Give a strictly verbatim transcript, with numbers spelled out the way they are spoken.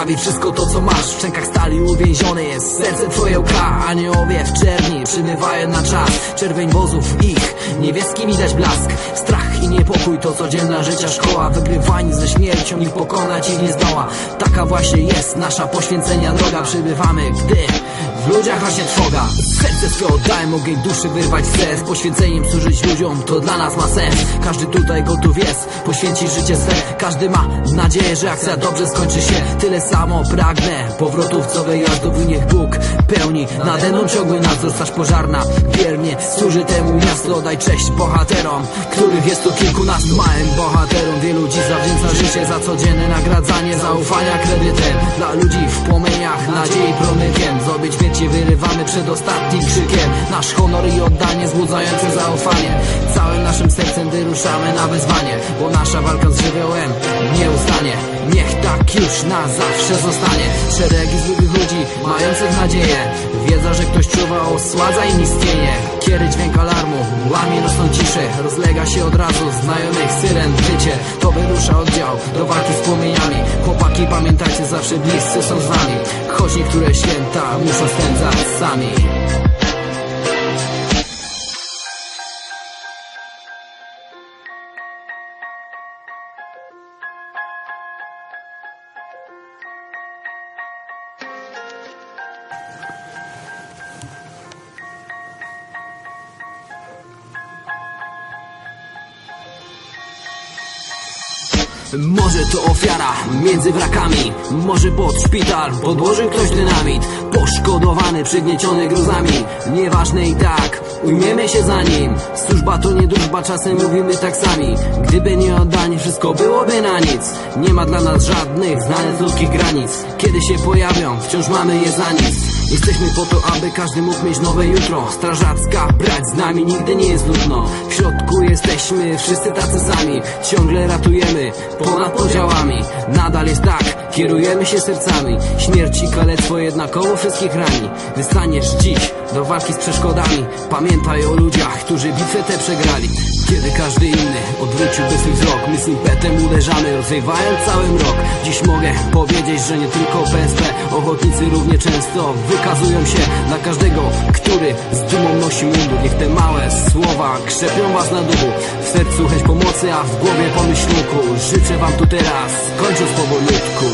sprawi wszystko to, co masz. W szczękach stali uwięziony jest serce twoje łka. Aniołowie w czerni przybywają na czas. Czerwień wozów ich, niebieski widać blask. Strach i niepokój to codzienna życia szkoła. Wygrywani ze śmiercią ich pokonać ich nie zdoła. Taka właśnie jest nasza poświęcenia droga. Przybywamy, gdy w ludziach rośnie trwoga. Serce swe oddałem, ogień duszy wyrwać chcę. Z poświęceniem służyć ludziom, to dla nas ma sens. Każdy tutaj gotów jest poświęcić życie swe. Każdy ma nadzieję, że akcja dobrze skończy się. Tyle samo pragnę powrotów, co wyjazdów. I niech Bóg pełni nade mną ciągły nadzór. Straż pożarna wiernie służy temu miastu. Daj cześć bohaterom, których jest tu kilkunastu. Małym bohaterom wielu ludzi zawdzięcza życie. Za codzienne nagradzanie zaufania kredytem. Dla ludzi w płomieniach nadziei promykiem. Z obieć śmierci wyrywamy przed ostatnim krzykiem. Nasz honor i oddanie wzbudzające zaufanie. Całym naszym sercem wyruszamy na wyzwanie, bo nasza walka z żywiołem nie ustanie. Niech tak już na zawsze zostanie. Szeregi złych ludzi mających nadzieję. Wiedza, że ktoś czuwa, osładza im istnienie. Kiery dźwięk alarmu łamie nocną ciszę. Rozlega się od razu znajomych syren wycie. To wyrusza oddział do walki z płomieniami. Chłopaki, pamiętajcie, zawsze bliscy są z wami. Choć niektóre święta muszą spędzać sami. Może to ofiara między wrakami. Może pod szpital podłożył ktoś dynamit. Poszkodowany, przygnieciony gruzami. Nieważne i tak, ujmiemy się za nim. Służba to nie drużba, czasem mówimy tak sami. Gdyby nie oddanie, wszystko byłoby na nic. Nie ma dla nas żadnych znanych ludzkich granic. Kiedy się pojawią, wciąż mamy je za nic. Jesteśmy po to, aby każdy mógł mieć nowe jutro. Strażacka brać z nami nigdy nie jest nudno. W środku jesteśmy wszyscy tacy sami. Ciągle ratujemy ponad podziałami. Nadal jest tak, kierujemy się sercami. Śmierć i kalectwo jednakowo wszystkich rani. Wystaniesz dziś do walki z przeszkodami. Pamiętaj o ludziach, którzy bitwę tę przegrali. Kiedy każdy inny odwróciłby swój wzrok, my z impetem uderzamy, rozwiewając cały mrok. Dziś mogę powiedzieć, że nie tylko P S P, ochotnicy równie często wykazują się dla każdego, który z dumą nosi mundur. Niech te małe słowa krzepią was na duchu. W sercu chęć pomocy, a w głowie pomyślunku. Życzę wam tu teraz, kończąc powolutku.